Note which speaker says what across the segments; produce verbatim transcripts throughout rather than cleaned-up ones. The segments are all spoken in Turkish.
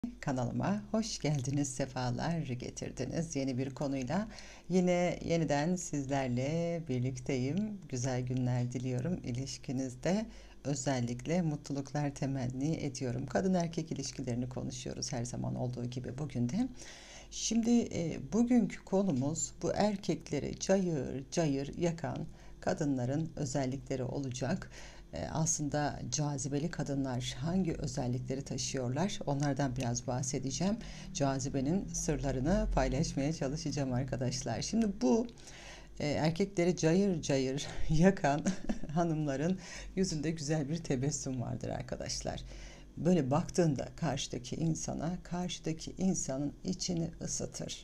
Speaker 1: Kanalıma hoş geldiniz, sefalar getirdiniz. Yeni bir konuyla yine yeniden sizlerle birlikteyim. Güzel günler diliyorum. İlişkinizde özellikle mutluluklar temenni ediyorum. Kadın erkek ilişkilerini konuşuyoruz her zaman olduğu gibi bugün de. Şimdi e, bugünkü konumuz bu erkekleri cayır cayır yakan kadınların özellikleri olacak. E, aslında cazibeli kadınlar hangi özellikleri taşıyorlar? Onlardan biraz bahsedeceğim. Cazibenin sırlarını paylaşmaya çalışacağım arkadaşlar. Şimdi bu e, erkekleri cayır cayır yakan hanımların yüzünde güzel bir tebessüm vardır arkadaşlar. Böyle baktığında karşıdaki insana, karşıdaki insanın içini ısıtır.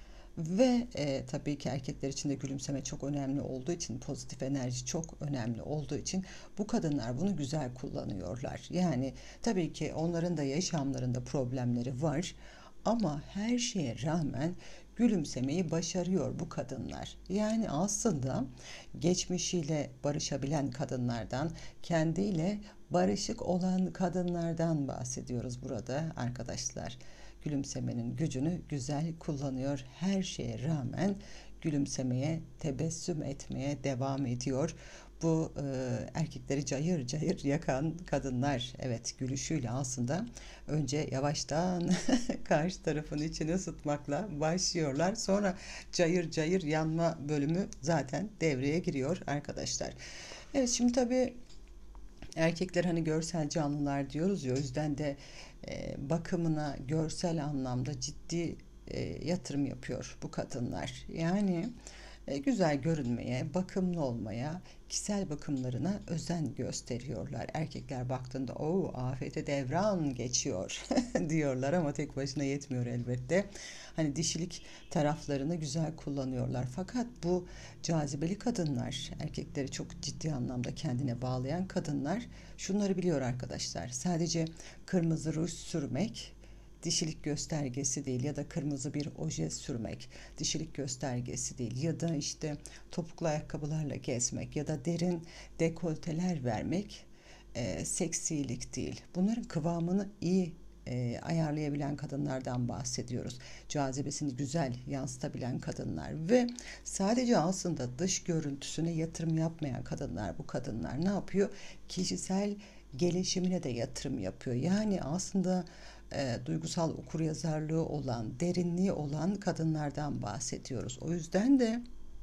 Speaker 1: Ve e, tabii ki erkekler için de gülümseme çok önemli olduğu için, pozitif enerji çok önemli olduğu için bu kadınlar bunu güzel kullanıyorlar. Yani tabii ki onların da yaşamlarında problemleri var ama her şeye rağmen gülümsemeyi başarıyor bu kadınlar. Yani aslında geçmişiyle barışabilen kadınlardan, kendiyle barışık olan kadınlardan bahsediyoruz burada arkadaşlar. Gülümsemenin gücünü güzel kullanıyor. Her şeye rağmen gülümsemeye, tebessüm etmeye devam ediyor. Bu e, erkekleri cayır cayır yakan kadınlar, evet, gülüşüyle aslında önce yavaştan karşı tarafın içini ısıtmakla başlıyorlar. Sonra cayır cayır yanma bölümü zaten devreye giriyor arkadaşlar. Evet, şimdi tabii erkekler hani görsel canlılar diyoruz ya, o yüzden de e, bakımına görsel anlamda ciddi e, yatırım yapıyor bu kadınlar. Yani e, güzel görünmeye, bakımlı olmaya, kişisel bakımlarına özen gösteriyorlar. Erkekler baktığında o afete devran geçiyor diyorlar ama tek başına yetmiyor elbette. Hani dişilik taraflarını güzel kullanıyorlar. Fakat bu cazibeli kadınlar, erkekleri çok ciddi anlamda kendine bağlayan kadınlar şunları biliyor arkadaşlar. Sadece kırmızı ruj sürmek dişilik göstergesi değil, ya da kırmızı bir oje sürmek dişilik göstergesi değil, ya da işte topuklu ayakkabılarla gezmek ya da derin dekolteler vermek e, seksilik değil. Bunların kıvamını iyi e, ayarlayabilen kadınlardan bahsediyoruz. Cazibesini güzel yansıtabilen kadınlar ve sadece aslında dış görüntüsüne yatırım yapmayan kadınlar, bu kadınlar ne yapıyor? Kişisel gelişimine de yatırım yapıyor. Yani aslında e, duygusal okuryazarlığı olan, derinliği olan kadınlardan bahsediyoruz. O yüzden de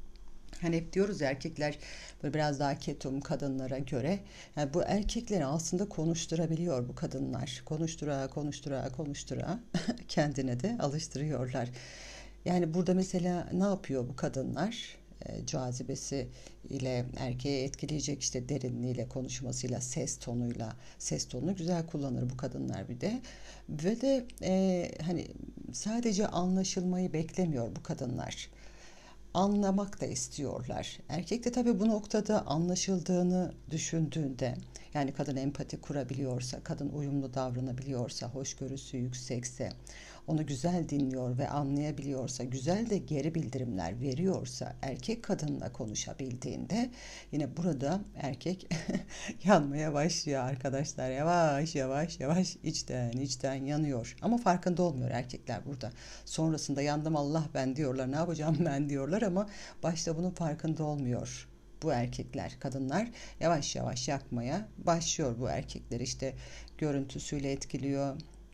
Speaker 1: hani hep diyoruz ya, erkekler böyle biraz daha ketum kadınlara göre. Yani bu erkekleri aslında konuşturabiliyor bu kadınlar. Konuştura konuştura konuştura kendine de alıştırıyorlar. Yani burada mesela ne yapıyor bu kadınlar? E, cazibesi ile erkeği etkileyecek, işte derinliğiyle, konuşmasıyla, ses tonuyla, ses tonunu güzel kullanır bu kadınlar bir de. Ve de e, hani sadece anlaşılmayı beklemiyor bu kadınlar, anlamak da istiyorlar. Erkek de tabii bu noktada anlaşıldığını düşündüğünde, yani kadın empati kurabiliyorsa, kadın uyumlu davranabiliyorsa, hoşgörüsü yüksekse, onu güzel dinliyor ve anlayabiliyorsa, güzel de geri bildirimler veriyorsa, erkek kadınla konuşabildiğinde yine burada erkek yanmaya başlıyor arkadaşlar. Yavaş yavaş yavaş içten içten yanıyor. Ama farkında olmuyor erkekler burada. Sonrasında yandım Allah ben diyorlar, ne yapacağım ben diyorlar ama başta bunun farkında olmuyor bu erkekler. Kadınlar yavaş yavaş yakmaya başlıyor bu erkekler. İşte görüntüsüyle etkiliyor,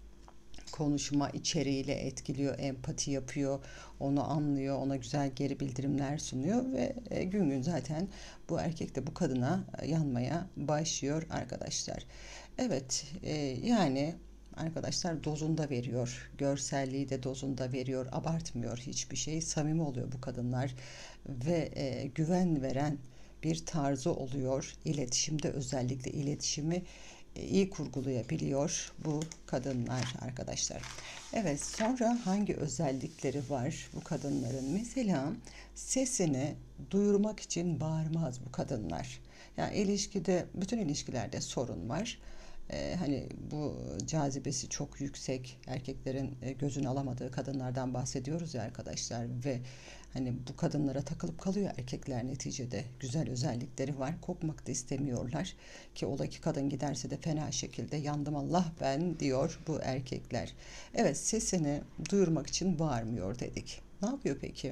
Speaker 1: konuşma içeriğiyle etkiliyor, empati yapıyor, onu anlıyor, ona güzel geri bildirimler sunuyor ve e, gün gün zaten bu erkek de bu kadına e, yanmaya başlıyor arkadaşlar. Evet, e, yani arkadaşlar dozunda veriyor, görselliği de dozunda veriyor, abartmıyor hiçbir şey, samimi oluyor bu kadınlar ve e, güven veren bir tarzı oluyor. İletişimde, özellikle iletişimi iyi kurgulayabiliyor bu kadınlar arkadaşlar. Evet, sonra hangi özellikleri var bu kadınların? Mesela sesini duyurmak için bağırmaz bu kadınlar. Yani ilişkide, bütün ilişkilerde sorun var. E, hani bu cazibesi çok yüksek erkeklerin e, gözünü alamadığı kadınlardan bahsediyoruz ya arkadaşlar ve hani bu kadınlara takılıp kalıyor erkekler neticede. Güzel özellikleri var. Kopmak da istemiyorlar ki ola ki kadın giderse de fena şekilde yandım Allah ben diyor bu erkekler. Evet, sesini duyurmak için bağırmıyor dedik. Ne yapıyor peki?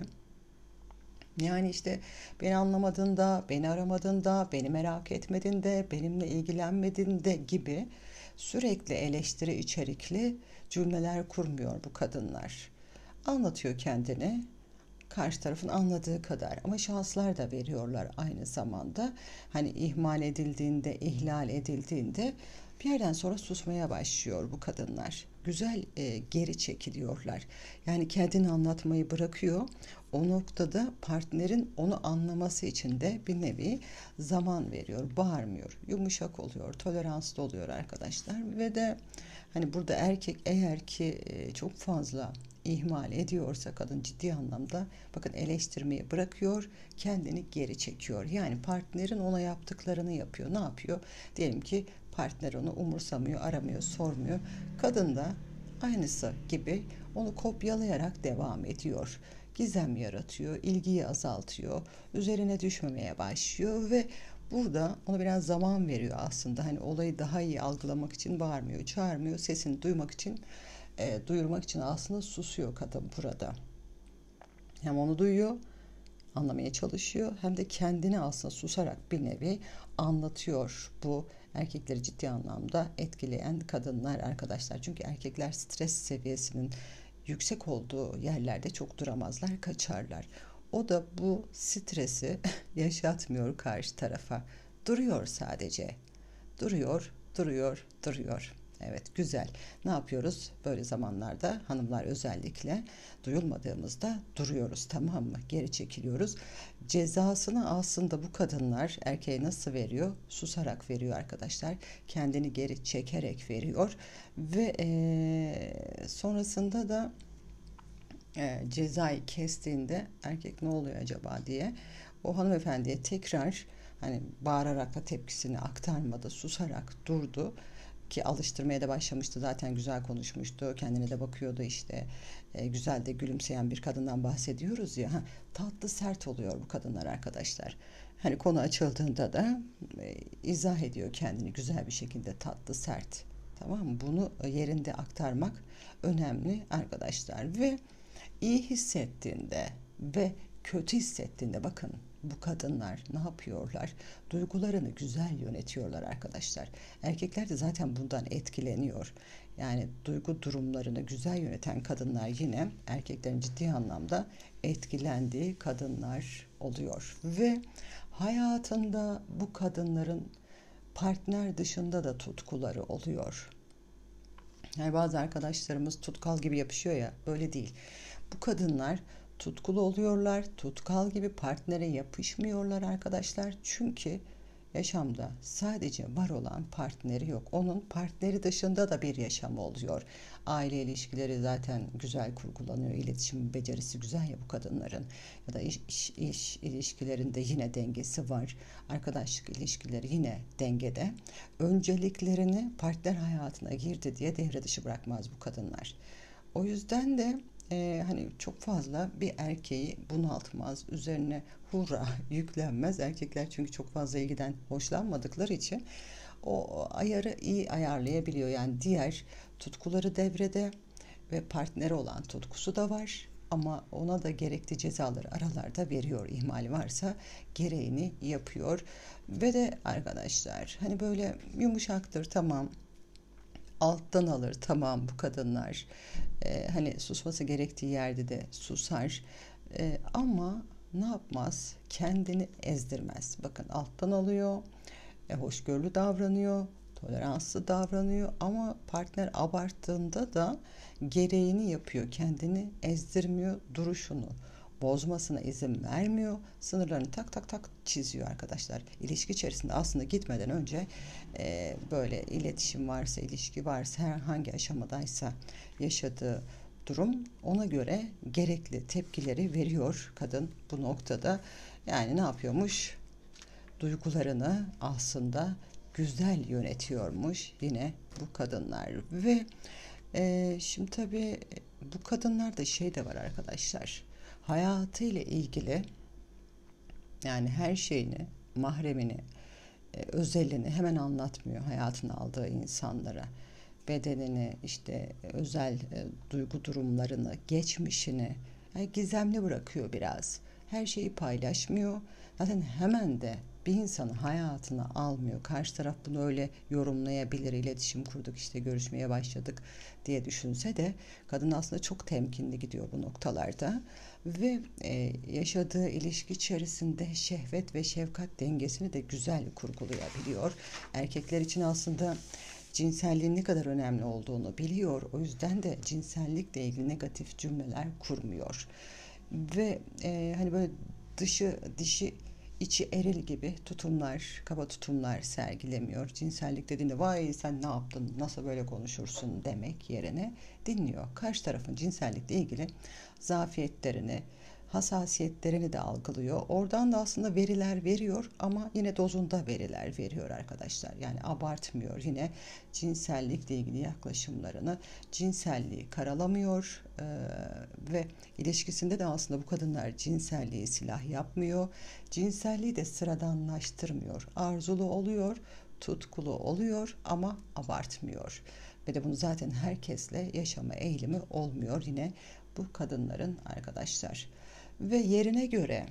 Speaker 1: Yani işte beni anlamadığında, beni aramadığında, beni merak etmediğinde, benimle ilgilenmediğinde gibi sürekli eleştiri içerikli cümleler kurmuyor bu kadınlar. Anlatıyor kendini, karşı tarafın anladığı kadar ama şanslar da veriyorlar aynı zamanda. Hani ihmal edildiğinde, ihlal edildiğinde bir yerden sonra susmaya başlıyor bu kadınlar. Güzel e, geri çekiliyorlar. Yani kendini anlatmayı bırakıyor. O noktada partnerin onu anlaması için de bir nevi zaman veriyor, bağırmıyor, yumuşak oluyor, toleranslı oluyor arkadaşlar. Ve de hani burada erkek eğer ki e, çok fazla ihmal ediyorsa kadın ciddi anlamda bakın eleştirmeyi bırakıyor, kendini geri çekiyor. Yani partnerin ona yaptıklarını yapıyor. Ne yapıyor? Diyelim ki partner onu umursamıyor, aramıyor, sormuyor. Kadın da aynısı gibi onu kopyalayarak devam ediyor. Gizem yaratıyor, ilgiyi azaltıyor, üzerine düşmemeye başlıyor ve burada ona biraz zaman veriyor aslında. Hani olayı daha iyi algılamak için bağırmıyor, çağırmıyor, sesini duymak için e, duyurmak için aslında susuyor kadın burada. Hem onu duyuyor, anlamaya çalışıyor hem de kendini aslında susarak bir nevi anlatıyor. Bu erkekleri ciddi anlamda etkileyen kadınlar arkadaşlar. Çünkü erkekler stres seviyesinin yüksek olduğu yerlerde çok duramazlar, kaçarlar. O da bu stresi yaşatmıyor karşı tarafa. Duruyor sadece. Duruyor, duruyor, duruyor. Evet, güzel. Ne yapıyoruz? Böyle zamanlarda hanımlar özellikle duyulmadığımızda duruyoruz, tamam mı? Geri çekiliyoruz. Cezasını aslında bu kadınlar erkeğe nasıl veriyor? Susarak veriyor arkadaşlar. Kendini geri çekerek veriyor ve eee, sonrasında da e, cezayı kestiğinde erkek ne oluyor acaba diye o hanımefendiye tekrar hani bağırarak da tepkisini aktarmadı, susarak durdu ki alıştırmaya da başlamıştı, zaten güzel konuşmuştu, kendine de bakıyordu işte. E, güzel de gülümseyen bir kadından bahsediyoruz ya. Ha, tatlı sert oluyor bu kadınlar arkadaşlar. Hani konu açıldığında da e, izah ediyor kendini güzel bir şekilde, tatlı sert. Tamam mı? Bunu yerinde aktarmak önemli arkadaşlar ve iyi hissettiğinde ve kötü hissettiğinde bakın bu kadınlar ne yapıyorlar? Duygularını güzel yönetiyorlar arkadaşlar. Erkekler de zaten bundan etkileniyor. Yani duygu durumlarını güzel yöneten kadınlar yine erkeklerin ciddi anlamda etkilendiği kadınlar oluyor. Ve hayatında bu kadınların partner dışında da tutkuları oluyor. Yani bazı arkadaşlarımız tutkal gibi yapışıyor ya, böyle değil. Bu kadınlar tutkulu oluyorlar, tutkal gibi partnere yapışmıyorlar arkadaşlar. Çünkü yaşamda sadece var olan partneri yok. Onun partneri dışında da bir yaşamı oluyor. Aile ilişkileri zaten güzel kurgulanıyor. İletişim becerisi güzel ya bu kadınların. Ya da iş, iş, iş ilişkilerinde yine dengesi var. Arkadaşlık ilişkileri yine dengede. Önceliklerini partner hayatına girdi diye devre dışı bırakmaz bu kadınlar. O yüzden de e, hani çok fazla bir erkeği bunaltmaz, üzerine hurra yüklenmez. Erkekler çünkü çok fazla ilgiden hoşlanmadıkları için o ayarı iyi ayarlayabiliyor. Yani diğer tutkuları devrede ve partneri olan tutkusu da var. Ama ona da gerekli cezaları aralarda veriyor. İhmal varsa gereğini yapıyor. Ve de arkadaşlar hani böyle yumuşaktır, tamam, alttan alır, tamam, bu kadınlar Ee, hani susması gerektiği yerde de susar. Ee, ama ne yapmaz? Kendini ezdirmez. Bakın alttan alıyor, e, hoşgörülü davranıyor, toleranslı davranıyor ama partner abarttığında da gereğini yapıyor. Kendini ezdirmiyor, duruşunu bozmasına izin vermiyor. Sınırlarını tak tak tak çiziyor arkadaşlar. İlişki içerisinde aslında gitmeden önce e, böyle iletişim varsa, ilişki varsa, herhangi aşamadaysa yaşadığı durum, ona göre gerekli tepkileri veriyor kadın bu noktada. Yani ne yapıyormuş? Duygularını aslında güzel yönetiyormuş yine bu kadınlar. Ve e, şimdi tabii bu kadınlarda şey de var arkadaşlar. Hayatıyla ilgili, yani her şeyini, mahremini, e, özelini hemen anlatmıyor hayatına aldığı insanlara. Bedenini, işte özel e, duygu durumlarını, geçmişini yani gizemli bırakıyor biraz. Her şeyi paylaşmıyor. Zaten hemen de bir insanı hayatına almıyor. Karşı taraf bunu öyle yorumlayabilir. İletişim kurduk, işte görüşmeye başladık diye düşünse de kadın aslında çok temkinli gidiyor bu noktalarda. Ve e, yaşadığı ilişki içerisinde şehvet ve şefkat dengesini de güzel kurgulayabiliyor. Erkekler için aslında cinselliğin ne kadar önemli olduğunu biliyor. O yüzden de cinsellikle ilgili negatif cümleler kurmuyor. Ve e, hani böyle dışı dişi içi eril gibi tutumlar, kaba tutumlar sergilemiyor. Cinsellik dediğinde vay sen ne yaptın, nasıl böyle konuşursun demek yerine dinliyor. Karşı tarafın cinsellikle ilgili zafiyetlerini, hassasiyetlerini de algılıyor. Oradan da aslında veriler veriyor ama yine dozunda veriler veriyor arkadaşlar. Yani abartmıyor. Yine cinsellikle ilgili yaklaşımlarını, cinselliği karalamıyor ee, ve ilişkisinde de aslında bu kadınlar cinselliği silah yapmıyor. Cinselliği de sıradanlaştırmıyor. Arzulu oluyor, tutkulu oluyor ama abartmıyor. Ve de bunu zaten herkesle yaşama eğilimi olmuyor yine bu kadınların arkadaşlar. Ve yerine göre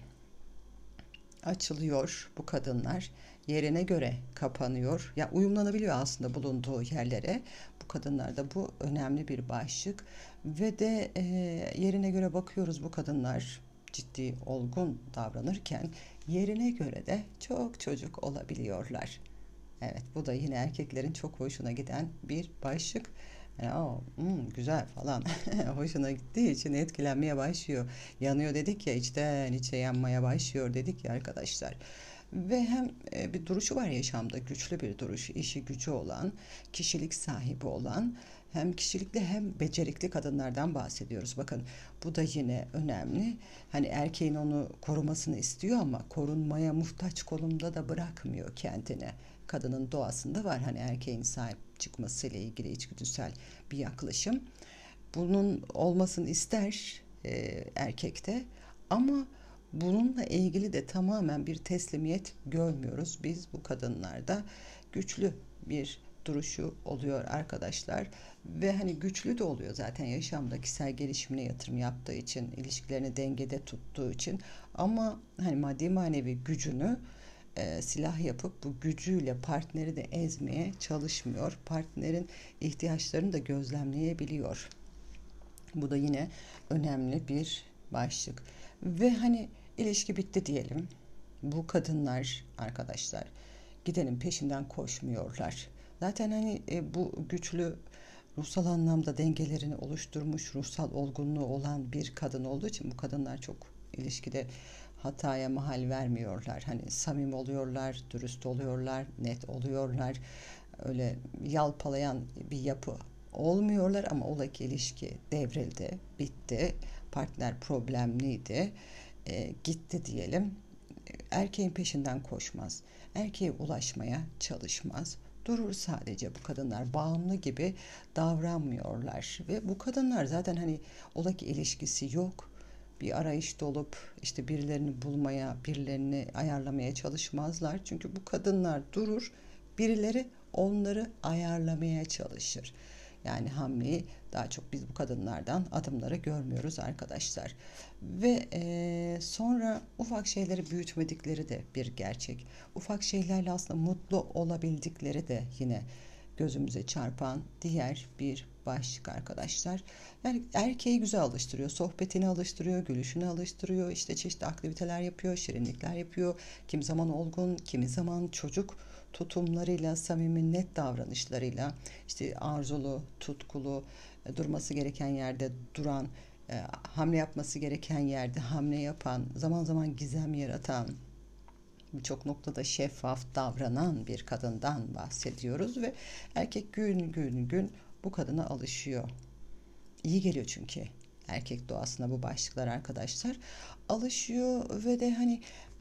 Speaker 1: açılıyor bu kadınlar. Yerine göre kapanıyor. Ya uyumlanabiliyor aslında bulunduğu yerlere. Bu kadınlarda bu önemli bir başlık. Ve de e, yerine göre bakıyoruz bu kadınlar ciddi, olgun davranırken yerine göre de çok çocuk olabiliyorlar. Evet, bu da yine erkeklerin çok hoşuna giden bir başlık. Ya, hmm, güzel falan. Hoşuna gittiği için etkilenmeye başlıyor. Yanıyor dedik ya, içten içe yanmaya başlıyor dedik ya arkadaşlar. Ve hem e, bir duruşu var yaşamda, güçlü bir duruş, işi gücü olan, kişilik sahibi olan, hem kişilikli hem becerikli kadınlardan bahsediyoruz. Bakın bu da yine önemli. Hani erkeğin onu korumasını istiyor ama korunmaya muhtaç konumda da bırakmıyor kendini. Kadının doğasında var hani erkeğin sahip çıkmasıyla ilgili içgüdüsel bir yaklaşım. Bunun olmasını ister e, erkekte ama bununla ilgili de tamamen bir teslimiyet görmüyoruz. Biz bu kadınlarda güçlü bir duruşu oluyor arkadaşlar ve hani güçlü de oluyor zaten yaşamda kişisel gelişimine yatırım yaptığı için, ilişkilerini dengede tuttuğu için ama hani maddi manevi gücünü e, silah yapıp bu gücüyle partneri de ezmeye çalışmıyor. Partnerin ihtiyaçlarını da gözlemleyebiliyor. Bu da yine önemli bir başlık. Ve hani ilişki bitti diyelim. Bu kadınlar arkadaşlar gidenin peşinden koşmuyorlar. Zaten hani e, bu güçlü ruhsal anlamda dengelerini oluşturmuş, ruhsal olgunluğu olan bir kadın olduğu için bu kadınlar çok ilişkide hataya mahal vermiyorlar. Hani samimi oluyorlar, dürüst oluyorlar, net oluyorlar. Öyle yalpalayan bir yapı olmuyorlar ama ola ki ilişki devrildi, bitti. Partner problemliydi, e, gitti diyelim. Erkeğin peşinden koşmaz. Erkeğe ulaşmaya çalışmaz. Durur sadece bu kadınlar bağımlı gibi davranmıyorlar ve bu kadınlar zaten hani ola ki ilişkisi yok bir arayışta olup işte birilerini bulmaya, birilerini ayarlamaya çalışmazlar. Çünkü bu kadınlar durur, birileri onları ayarlamaya çalışır. Yani hamleyi daha çok biz bu kadınlardan adımları görmüyoruz arkadaşlar. Ve e, sonra ufak şeyleri büyütmedikleri de bir gerçek. Ufak şeylerle aslında mutlu olabildikleri de yine gözümüze çarpan diğer bir başlık arkadaşlar. Yani erkeği güzel alıştırıyor, sohbetini alıştırıyor, gülüşünü alıştırıyor, işte çeşitli aktiviteler yapıyor, şirinlikler yapıyor. Kimi zaman olgun, kimi zaman çocuk tutumlarıyla, samimi, net davranışlarıyla, işte arzulu, tutkulu, e, durması gereken yerde duran, e, hamle yapması gereken yerde hamle yapan, zaman zaman gizem yaratan, birçok noktada şeffaf davranan bir kadından bahsediyoruz ve erkek gün gün gün bu kadına alışıyor. İyi geliyor çünkü erkek doğasına bu başlıklar arkadaşlar. Alışıyor ve de hani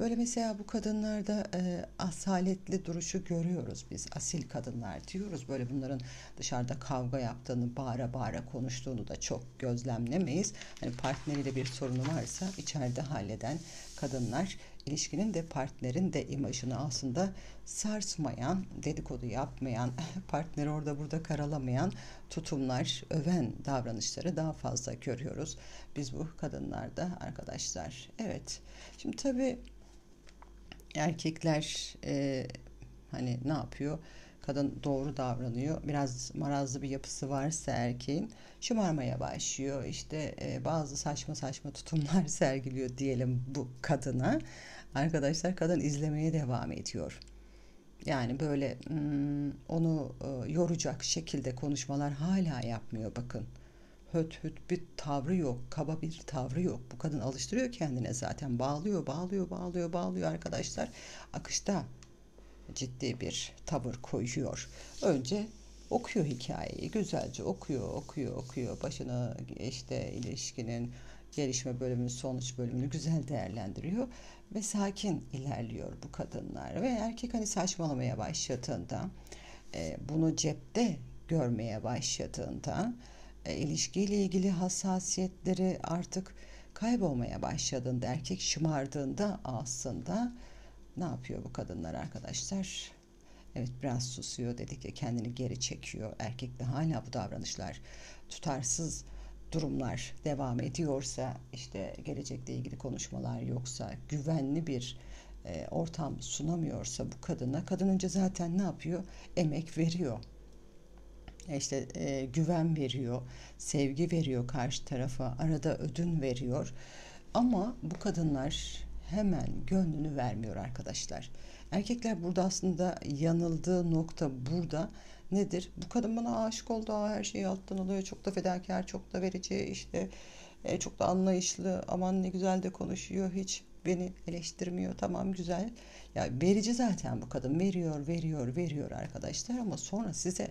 Speaker 1: Böyle mesela bu kadınlarda e, asaletli duruşu görüyoruz biz. Asil kadınlar diyoruz. Böyle bunların dışarıda kavga yaptığını, bağıra bağıra konuştuğunu da çok gözlemlemeyiz. Hani partneriyle bir sorunu varsa içeride halleden kadınlar, ilişkinin de partnerin de imajını aslında sarsmayan, dedikodu yapmayan, partneri orada burada karalamayan tutumlar, öven davranışları daha fazla görüyoruz biz bu kadınlarda arkadaşlar. Evet. Şimdi tabii erkekler e, hani ne yapıyor? Kadın doğru davranıyor. Biraz marazlı bir yapısı varsa erkeğin şımarmaya başlıyor. İşte e, bazı saçma saçma tutumlar sergiliyor diyelim bu kadına. Arkadaşlar kadın izlemeye devam ediyor. Yani böyle hmm, onu e, yoracak şekilde konuşmalar hala yapmıyor bakın. Höt höt bir tavrı yok, kaba bir tavrı yok. Bu kadın alıştırıyor kendine zaten. Bağlıyor, bağlıyor, bağlıyor, bağlıyor arkadaşlar. Akışta ciddi bir tavır koyuyor. Önce okuyor hikayeyi, güzelce okuyor, okuyor, okuyor. Başına işte ilişkinin gelişme bölümünü, sonuç bölümünü güzel değerlendiriyor ve sakin ilerliyor bu kadınlar. Ve erkek hani saçmalamaya başladığında, e, bunu cepte görmeye başladığında, e, ilişkiyle ilgili hassasiyetleri artık kaybolmaya başladığında, erkek şımardığında aslında ne yapıyor bu kadınlar arkadaşlar? Evet, biraz susuyor dedik ya, kendini geri çekiyor. Erkekte hala bu davranışlar, tutarsız durumlar devam ediyorsa, işte gelecekle ilgili konuşmalar yoksa, güvenli bir e, ortam sunamıyorsa bu kadına, kadın önce zaten ne yapıyor? Emek veriyor. E işte e, güven veriyor, sevgi veriyor karşı tarafa, arada ödün veriyor. Ama bu kadınlar hemen gönlünü vermiyor arkadaşlar. Erkekler burada aslında yanıldığı nokta burada nedir? Bu kadın bana aşık oldu, aa, her şeyi alttan alıyor, çok da fedakar, çok da verici, işte e, çok da anlayışlı, aman ne güzel de konuşuyor, hiç beni eleştirmiyor, tamam güzel. Ya verici zaten bu kadın, veriyor, veriyor, veriyor arkadaşlar, ama sonra size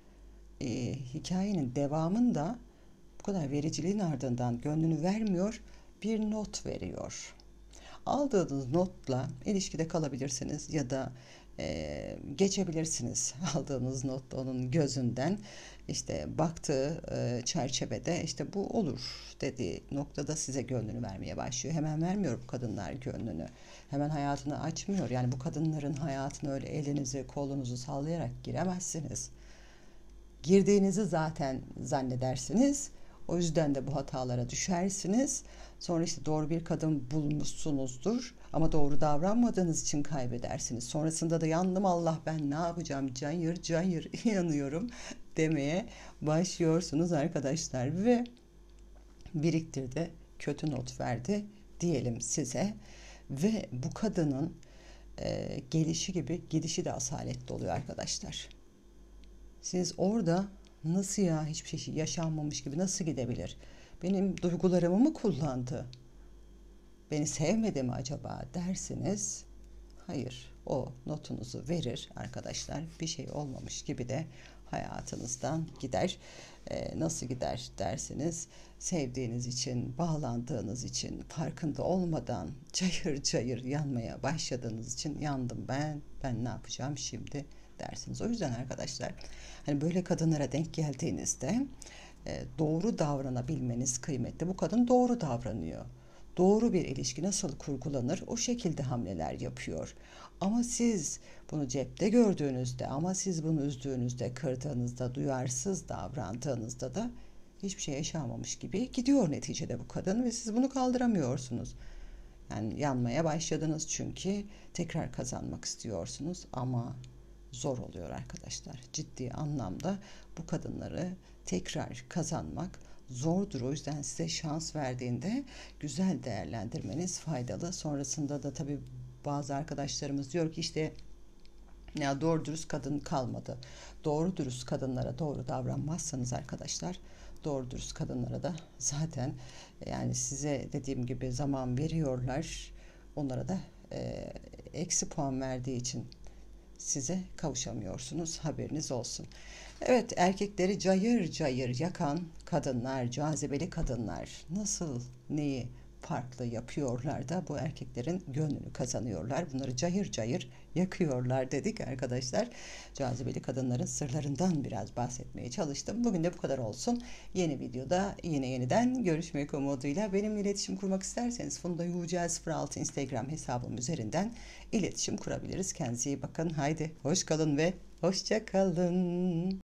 Speaker 1: e, hikayenin devamında bu kadar vericiliğin ardından gönlünü vermiyor, bir not veriyor. Aldığınız notla ilişkide kalabilirsiniz ya da e, geçebilirsiniz. Aldığınız not onun gözünden, işte baktığı e, çerçevede, işte bu olur dediği noktada size gönlünü vermeye başlıyor. Hemen vermiyor bu kadınlar gönlünü. Hemen hayatını açmıyor. Yani bu kadınların hayatına öyle elinizi kolunuzu sallayarak giremezsiniz. Girdiğinizi zaten zannedersiniz. O yüzden de bu hatalara düşersiniz. Sonra işte doğru bir kadın bulmuşsunuzdur ama doğru davranmadığınız için kaybedersiniz. Sonrasında da yandım, Allah ben ne yapacağım, cayır cayır yanıyorum demeye başlıyorsunuz arkadaşlar. Ve biriktirdi, kötü not verdi diyelim size. Ve bu kadının e, gelişi gibi gidişi de asaletli oluyor arkadaşlar. Siz orada nasıl ya, hiçbir şey yaşanmamış gibi nasıl gidebilir? Benim duygularımı mı kullandı? Beni sevmedi mi acaba dersiniz. Hayır, o notunuzu verir arkadaşlar. Bir şey olmamış gibi de hayatınızdan gider. Ee, nasıl gider dersiniz. Sevdiğiniz için, bağlandığınız için, farkında olmadan cayır cayır yanmaya başladığınız için, yandım ben, ben ne yapacağım şimdi dersiniz. O yüzden arkadaşlar, hani böyle kadınlara denk geldiğinizde e, doğru davranabilmeniz kıymetli. Bu kadın doğru davranıyor. Doğru bir ilişki nasıl kurgulanır? O şekilde hamleler yapıyor. Ama siz bunu cepte gördüğünüzde, ama siz bunu üzdüğünüzde, kırdığınızda, duyarsız davrandığınızda da hiçbir şey yaşanmamış gibi gidiyor neticede bu kadın ve siz bunu kaldıramıyorsunuz. Yani yanmaya başladınız çünkü tekrar kazanmak istiyorsunuz ama zor oluyor arkadaşlar. Ciddi anlamda bu kadınları tekrar kazanmak zordur. O yüzden size şans verdiğinde güzel değerlendirmeniz faydalı. Sonrasında da tabii bazı arkadaşlarımız diyor ki işte ya doğru dürüst kadın kalmadı. Doğru dürüst kadınlara doğru davranmazsanız arkadaşlar, doğru dürüst kadınlara da zaten yani size dediğim gibi zaman veriyorlar. Onlara da e, eksi puan verdiği için size kavuşamıyorsunuz, haberiniz olsun. Evet, erkekleri cayır cayır yakan kadınlar, cazibeli kadınlar nasıl neyi farklı yapıyorlar da bu erkeklerin gönlünü kazanıyorlar. Bunları cayır cayır yakıyorlar dedik arkadaşlar. Cazibeli kadınların sırlarından biraz bahsetmeye çalıştım. Bugün de bu kadar olsun. Yeni videoda yine yeniden görüşmek umuduyla. Benimle iletişim kurmak isterseniz Funda Yücel sıfır altı Instagram hesabım üzerinden iletişim kurabiliriz. Kendinize iyi bakın. Haydi hoş kalın ve hoşça kalın.